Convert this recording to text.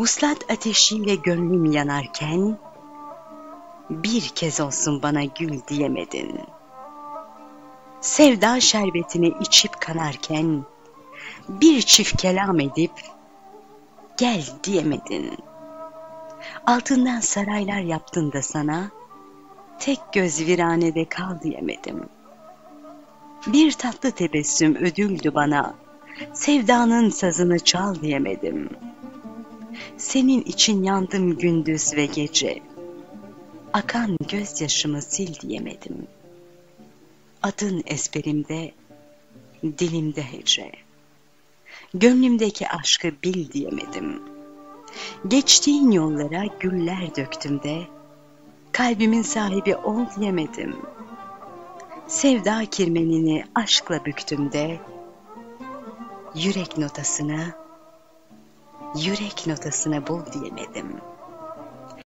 Vuslat ateşiyle gönlüm yanarken, bir kez olsun bana gül diyemedin. Sevda şerbetini içip kanarken, bir çift kelam edip, gel diyemedin. Altından saraylar yaptın da sana, tek göz viranede kal diyemedim. Bir tatlı tebessüm ödüldü bana, sevdanın sazını çal diyemedim. Senin için yandım gündüz ve gece, akan gözyaşımı sil diyemedim. Adın ezberimde, dilimde hece, gönlümdeki aşkı bil diyemedim. Geçtiğin yollara güller döktüm de, kalbimin sahibi ol diyemedim. Sevda kirmenini aşkla büktüm de, yürek notasını bul diyemedim.